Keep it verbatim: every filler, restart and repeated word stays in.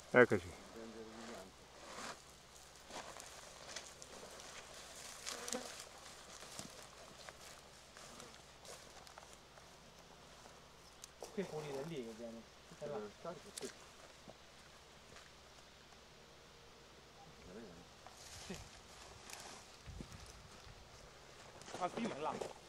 Eccoci. Qui fuori da lì che viene. Sì. Ah, prima è là.